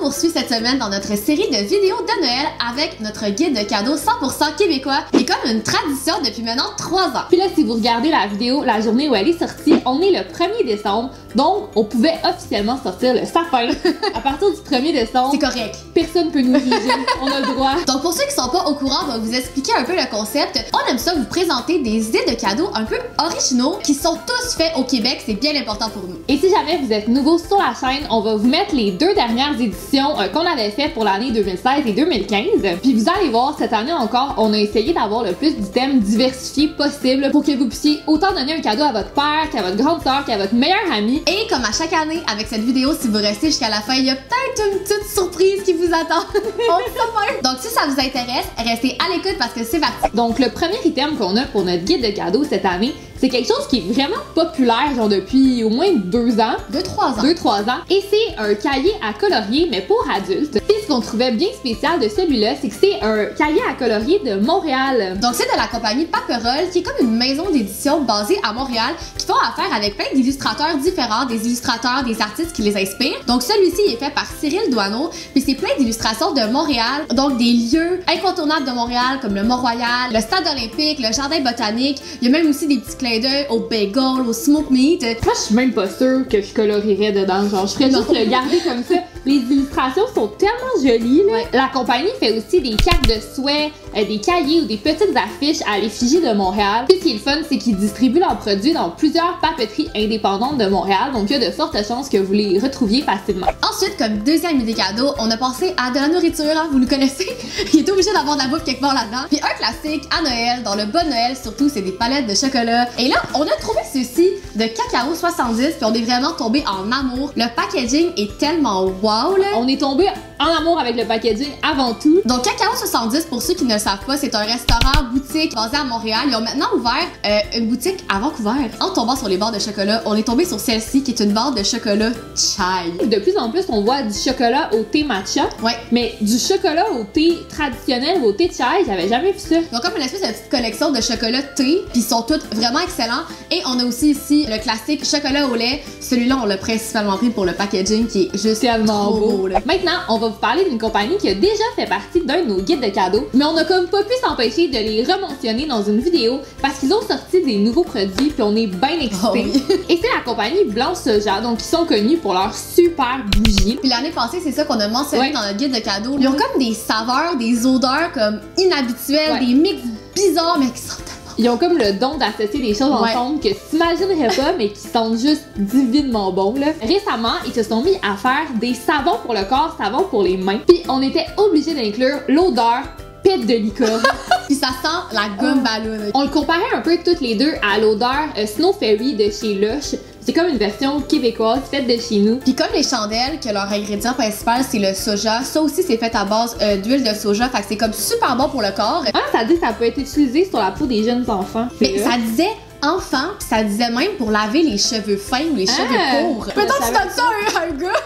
poursuit cette semaine dans notre série de vidéos de Noël avec notre guide de cadeaux 100% québécois qui est comme une tradition depuis maintenant 3 ans. Puis là, si vous regardez la vidéo, la journée où elle est sortie, on est le 1er décembre, donc on pouvait officiellement sortir le sapin. À partir du 1er décembre, C'est correct. Personne peut nous juger, on a le droit. Donc pour ceux qui sont pas au courant, on va vous expliquer un peu le concept. On aime ça vous présenter des idées de cadeaux un peu originaux qui sont tous faits au Québec, c'est bien important pour nous. Et si jamais vous êtes nouveau sur la chaîne, on va vous mettre les 2 dernières éditions qu'on avait faites pour l'année 2016 et 2015. Puis vous allez voir, cette année encore, on a essayé d'avoir le plus d'items diversifiés possible pour que vous puissiez autant donner un cadeau à votre père, qu'à votre grande sœur, qu'à votre meilleure amie. Et comme à chaque année, avec cette vidéo, si vous restez jusqu'à la fin, il y a peut-être une petite surprise qui vous attend. On le sait pas. Donc si ça vous intéresse, restez à l'écoute parce que c'est parti. Donc le premier item qu'on a pour notre guide de cadeaux cette année, c'est quelque chose qui est vraiment populaire, genre depuis au moins 2 ans. 2-3 ans. 2-3 ans. Et c'est un cahier à colorier, mais pour adultes. Puis ce qu'on trouvait bien spécial de celui-là, c'est que c'est un cahier à colorier de Montréal. Donc c'est de la compagnie Paperol, qui est comme une maison d'édition basée à Montréal, qui font affaire avec plein d'illustrateurs différents, des illustrateurs, des artistes qui les inspirent. Donc celui-ci est fait par Cyril Doineau, puis c'est plein d'illustrations de Montréal, donc des lieux incontournables de Montréal, comme le Mont-Royal, le Stade olympique, le Jardin botanique. Il y a même aussi des petits clins d'œil au bagel, au smoke meat. Moi, je suis même pas sûre que je colorierais dedans. Genre, je ferais juste le garder comme ça. Les illustrations sont tellement jolies, là. Ouais. La compagnie fait aussi des cartes de souhait, des cahiers ou des petites affiches à l'effigie de Montréal. Puis ce qui est le fun, c'est qu'ils distribuent leurs produits dans plusieurs papeteries indépendantes de Montréal. Donc, il y a de fortes chances que vous les retrouviez facilement. Ensuite, comme deuxième idée cadeau, on a pensé à de la nourriture, hein, vous le connaissez. Il est obligé d'avoir de la bouffe quelque part là-dedans. Puis un classique à Noël, dans le bon Noël surtout, c'est des palettes de chocolat. Et là, on a trouvé ceci de Cacao 70, puis on est vraiment tombé en amour. Le packaging est tellement wow, là. On est tombé en amour avec le packaging avant tout. Donc Cacao 70, pour ceux qui ne le savent pas, c'est un restaurant boutique basé à Montréal. Ils ont maintenant ouvert une boutique à Vancouver. En tombant sur les barres de chocolat, on est tombé sur celle-ci qui est une barre de chocolat chai. De plus en plus, on voit du chocolat au thé matcha. Ouais. Mais du chocolat au thé traditionnel ou au thé chai, j'avais jamais vu ça. Ils ont comme une espèce de petite collection de chocolat thé, puis ils sont tous vraiment excellents. Et on a aussi ici le classique chocolat au lait. Celui-là, on l'a principalement pris pour le packaging qui est juste Tellement trop beau, là. Maintenant, on va vous parler d'une compagnie qui a déjà fait partie d'un de nos guides de cadeaux, mais on a comme pas pu s'empêcher de les rementionner dans une vidéo parce qu'ils ont sorti des nouveaux produits puis on est bien excités. Oh oui. Et c'est la compagnie Blanc Soja, donc ils sont connus pour leurs super bougies. Puis l'année passée, c'est ça qu'on a mentionné Ouais. dans notre guide de cadeaux. Ils ont comme des saveurs, des odeurs comme inhabituelles, Ouais. des mix bizarres, mais qui sont tellement... Ils ont comme le don d'associer des choses Ouais. ensemble que tu t'imaginerais pas, mais qui sentent juste divinement bon, là. Récemment, ils se sont mis à faire des savons pour le corps, savons pour les mains. Puis on était obligé d'inclure l'odeur pète de licorne. Puis ça sent la gomme ballon. On le comparait un peu toutes les deux à l'odeur Snow Fairy de chez Lush. C'est comme une version québécoise faite de chez nous. Puis comme les chandelles, que leur ingrédient principal c'est le soja, ça aussi c'est fait à base d'huile de soja, fait que c'est comme super bon pour le corps. Ah, ça dit que ça peut être utilisé sur la peau des jeunes enfants. Mais ça disait enfant, puis ça disait même pour laver les cheveux fins ou les cheveux courts. je Mettons que tu savais donnes ça à un gars.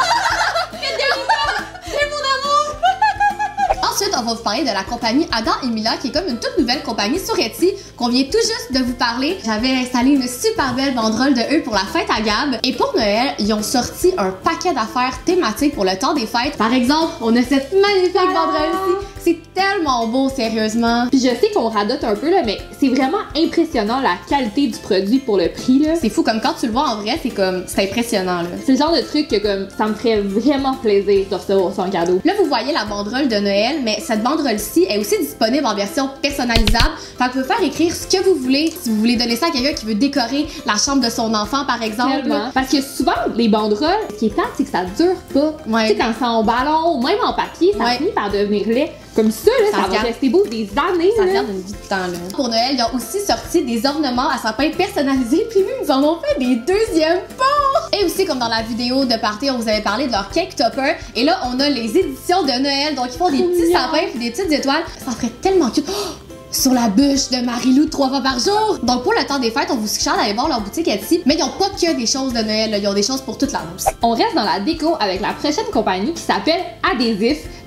C'est mon amour. Ensuite, on va vous parler de la compagnie Adam et Mila, qui est comme une toute nouvelle compagnie sur Etsy, qu'on vient tout juste de vous parler. J'avais installé une super belle banderole de eux pour la fête à Gab. Et pour Noël, ils ont sorti un paquet d'affaires thématiques pour le temps des fêtes. Par exemple, on a cette magnifique banderole-ci. C'est tellement beau, sérieusement. Puis je sais qu'on radote un peu, là, mais c'est vraiment impressionnant la qualité du produit pour le prix, là. C'est fou, comme quand tu le vois en vrai, c'est impressionnant, là. C'est le genre de truc que comme ça me ferait vraiment plaisir de recevoir ça en cadeau. Là, vous voyez la banderole de Noël, mais cette banderole-ci est aussi disponible en version personnalisable. Fait que vous pouvez faire écrire ce que vous voulez. Si vous voulez donner ça à quelqu'un qui veut décorer la chambre de son enfant, par exemple. Tellement. Parce que souvent, les banderoles, ce qui est plate, c'est que ça dure pas. Ouais. Tu sais, quand c'est en ballon, même en papier, ça Ouais. finit par devenir laid. Comme ça, là, Ça ça se va garde. rester beau des années. Ça là. garde une vie de temps, là. Pour Noël, ils ont aussi sorti des ornements à sapin personnalisés, puis ils nous en ont fait des deuxièmes ports! Et aussi, comme dans la vidéo de party, on vous avait parlé de leur cake topper. Et là, on a les éditions de Noël, donc ils font des petits Mignon. sapins puis des petites étoiles. Ça ferait tellement cute! Oh! Sur la bûche de Marie-Lou 3 fois par jour. Donc pour le temps des fêtes, on vous suggère d'aller voir leur boutique Etsy, mais ils n'ont pas que des choses de Noël, là. Ils ont des choses pour toute la mousse. On reste dans la déco avec la prochaine compagnie qui s'appelle Adhésif.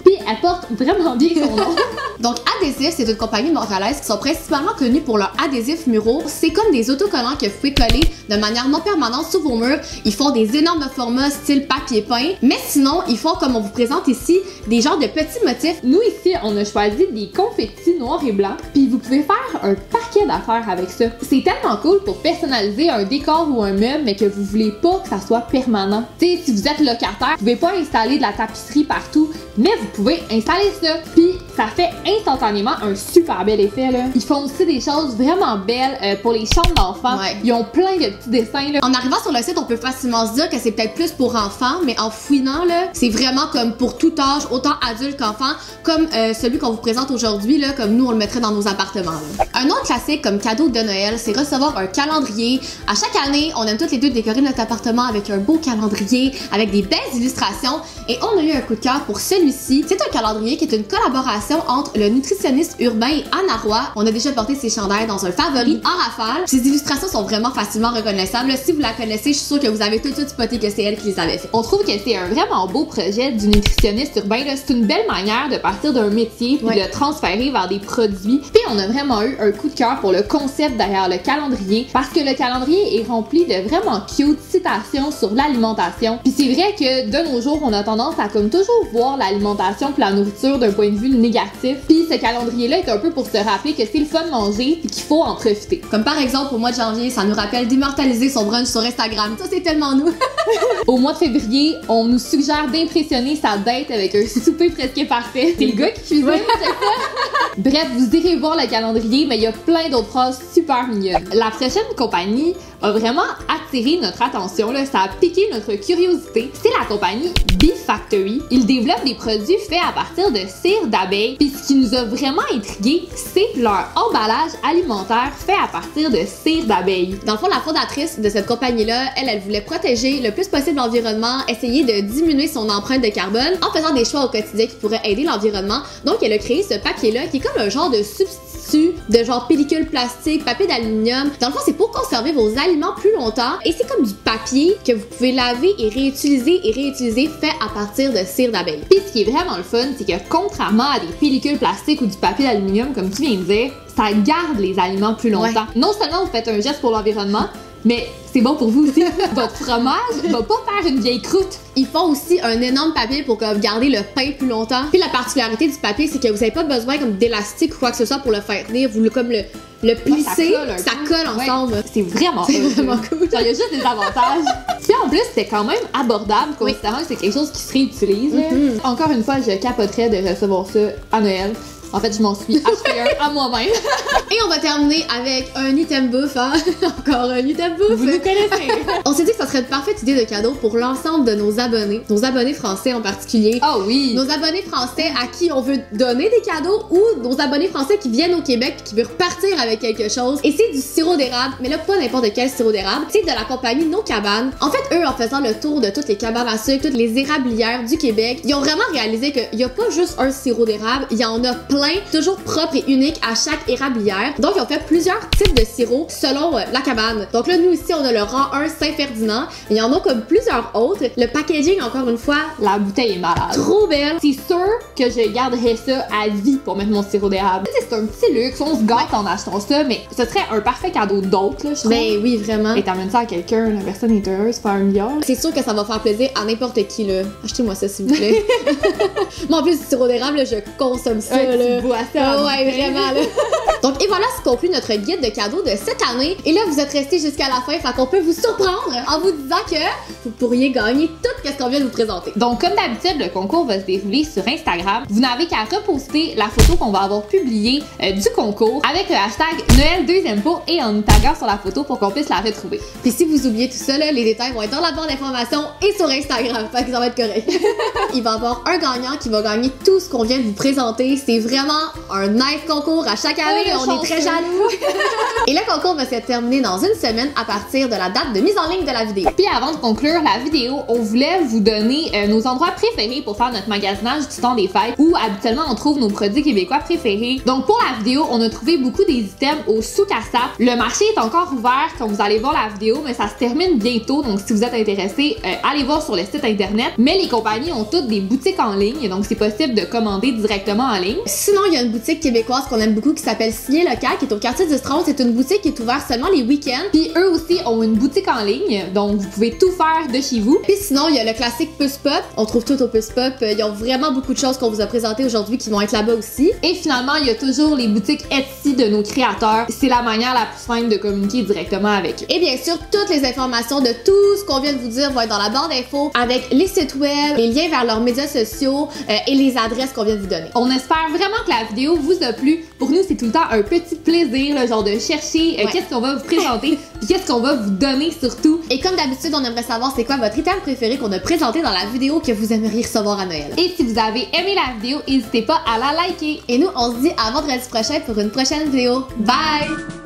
puis elle porte vraiment bien son nom. Donc Adhésif, c'est une compagnie montréalaise qui sont principalement connus pour leurs adhésifs muraux. C'est comme des autocollants que vous pouvez coller de manière non permanente sur vos murs. Ils font des énormes formats style papier peint, mais sinon ils font, comme on vous présente ici, des genres de petits motifs. Nous ici, on a choisi des confettis noirs et blancs, puis vous pouvez faire un paquet d'affaires avec ça. C'est tellement cool pour personnaliser un décor ou un meuble, mais que vous voulez pas que ça soit permanent. Tu sais, si vous êtes locataire, vous pouvez pas installer de la tapisserie partout, mais vous pouvez installer ça, puis ça fait instantanément un super bel effet là. Ils font aussi des choses vraiment belles pour les chambres d'enfants. Ouais. Ils ont plein de petits dessins là. En arrivant sur le site, on peut facilement se dire que c'est peut-être plus pour enfants, mais en fouinant là, c'est vraiment comme pour tout âge, autant adulte qu'enfant, comme celui qu'on vous présente aujourd'hui là, comme nous on le mettrait dans nos appartements là. Un autre classique comme cadeau de Noël, c'est recevoir un calendrier. À chaque année, on aime toutes les deux décorer notre appartement avec un beau calendrier, avec des belles illustrations, et on a eu un coup de cœur pour celui-ci. C'est un calendrier qui est une collaboration entre le nutritionniste urbain et Anna Roy. On a déjà porté ses chandails dans un favori en rafale. Ces illustrations sont vraiment facilement reconnaissables. Si vous la connaissez, je suis sûre que vous avez tout de suite spoté que c'est elle qui les avait fait. On trouve que c'est un vraiment beau projet du nutritionniste urbain. C'est une belle manière de partir d'un métier puis de le transférer vers des produits. Puis on a vraiment eu un coup de cœur pour le concept derrière le calendrier parce que le calendrier est rempli de vraiment cute citations sur l'alimentation. Puis c'est vrai que de nos jours, on a tendance à comme toujours voir l'alimentation puis la nourriture d'un point de vue négatif. Puis ce calendrier-là est un peu pour se rappeler que c'est le fun de manger puis qu'il faut en profiter. Comme par exemple au mois de janvier, ça nous rappelle d'immortaliser son brunch sur Instagram. Ça c'est tellement nous. Au mois de février, on nous suggère d'impressionner sa date avec un souper presque parfait. C'est le gars qui cuisine, c'est ça? Bref, vous irez voir le calendrier, mais il y a plein d'autres phrases super mignonnes. La prochaine compagnie a vraiment attiré notre attention, là. Ça a piqué notre curiosité. C'est la compagnie Bee Factory. Ils développent des produits faits à partir de cire d'abeille. Puis ce qui nous a vraiment intrigué, c'est leur emballage alimentaire fait à partir de cire d'abeille. Dans le fond, la fondatrice de cette compagnie-là, elle voulait protéger le plus possible l'environnement, essayer de diminuer son empreinte de carbone en faisant des choix au quotidien qui pourraient aider l'environnement. Donc, elle a créé ce papier-là qui est comme un genre de substitut de genre pellicule plastique, papier d'aluminium. Dans le fond, c'est pour conserver vos aliments plus longtemps et c'est comme du papier que vous pouvez laver et réutiliser fait à partir de cire d'abeille. Puis ce qui est vraiment le fun, c'est que contrairement à des pellicules plastiques ou du papier d'aluminium, comme tu viens de dire, ça garde les aliments plus longtemps. Ouais. Non seulement vous faites un geste pour l'environnement, mais c'est bon pour vous aussi. Votre fromage va pas faire une vieille croûte. Ils font aussi un énorme papier pour garder le pain plus longtemps. Puis la particularité du papier, c'est que vous avez pas besoin comme d'élastique ou quoi que ce soit pour le faire tenir. Vous comme le plisser, ça colle ensemble. Ouais. C'est vraiment cool. Il y a juste des avantages. Puis en plus, c'est quand même abordable, considérant que c'est quelque chose qui se réutilise. Encore une fois, je capoterais de recevoir ça à Noël. En fait, je m'en suis acheté un à moi-même. Et on va terminer avec un item bouffe, hein? Encore un item bouffe. Vous nous connaissez. On s'est dit que ça serait une parfaite idée de cadeau pour l'ensemble de nos abonnés français en particulier. Ah oui! Nos abonnés français à qui on veut donner des cadeaux ou nos abonnés français qui viennent au Québec et qui veulent repartir avec quelque chose. Et c'est du sirop d'érable, mais là, pas n'importe quel sirop d'érable. C'est de la compagnie Nos Cabanes. En fait, eux, en faisant le tour de toutes les cabanes à sucre, toutes les érablières du Québec, ils ont vraiment réalisé qu'il y a pas juste un sirop d'érable, il y en a plein, toujours propre et unique à chaque érablière. Donc, ils ont fait plusieurs types de sirop selon la cabane. Donc là, nous ici, on a le rang 1 Saint-Ferdinand. Il y en a comme plusieurs autres. Le packaging, encore une fois, la bouteille est malade. Trop belle. C'est sûr que je garderais ça à vie pour mettre mon sirop d'érable. C'est un petit luxe, on se gâte en achetant ça, mais ce serait un parfait cadeau d'autres, là, je trouve. Ben oui, vraiment. Et t'amènes ça à quelqu'un, la personne est heureuse, familiale. C'est sûr que ça va faire plaisir à n'importe qui, là. Achetez-moi ça, s'il vous plaît. Moi, en plus, du sirop d'érable, je consomme ça, là. Ouais, vraiment, là. Donc, et voilà ce qui conclut notre guide de cadeaux de cette année. Et là, vous êtes restés jusqu'à la fin, fait qu'on peut vous surprendre en vous disant que vous pourriez gagner tout ce qu'on vient de vous présenter. Donc, comme d'habitude, le concours va se dérouler sur Instagram. Vous n'avez qu'à reposter la photo qu'on va avoir publiée du concours avec le hashtag Noël 2e pot et en nous taguant sur la photo pour qu'on puisse la retrouver. Puis si vous oubliez tout ça, là, les détails vont être dans la barre d'informations et sur Instagram, fait que ça va être correct. Il va y avoir un gagnant qui va gagner tout ce qu'on vient de vous présenter. C'est vraiment un nice concours à chaque année. on est très jaloux. Et le concours va se terminer dans une semaine à partir de la date de mise en ligne de la vidéo. Puis avant de conclure la vidéo, on voulait vous donner nos endroits préférés pour faire notre magasinage du temps des fêtes, où habituellement on trouve nos produits québécois préférés. Donc pour la vidéo, on a trouvé beaucoup des items au souk Assap. Le marché est encore ouvert quand vous allez voir la vidéo, mais ça se termine bientôt. Donc si vous êtes intéressé, allez voir sur le site internet. Mais les compagnies ont toutes des boutiques en ligne, donc c'est possible de commander directement en ligne. Sinon, il y a une boutique québécoise qu'on aime beaucoup qui s'appelle Signé Local, qui est au quartier du Strand. C'est une boutique qui est ouverte seulement les week-ends. Puis eux aussi ont une boutique en ligne, donc vous pouvez tout faire de chez vous. Puis sinon, il y a le classique Puss Pop. On trouve tout au Puss Pop. Ils ont vraiment beaucoup de choses qu'on vous a présentées aujourd'hui qui vont être là-bas aussi. Et finalement, il y a toujours les boutiques Etsy de nos créateurs. C'est la manière la plus simple de communiquer directement avec eux. Et bien sûr, toutes les informations de tout ce qu'on vient de vous dire vont être dans la barre d'infos avec les sites web, les liens vers leurs médias sociaux et les adresses qu'on vient de vous donner. On espère vraiment que la vidéo vous a plu. Pour nous, c'est tout le temps un petit plaisir, le genre de chercher qu'est-ce qu'on va vous présenter puis qu'est-ce qu'on va vous donner surtout. Et comme d'habitude, on aimerait savoir c'est quoi votre item préféré qu'on a présenté dans la vidéo que vous aimeriez recevoir à Noël. Et si vous avez aimé la vidéo, n'hésitez pas à la liker. Et nous, on se dit à vendredi prochain pour une prochaine vidéo. Bye!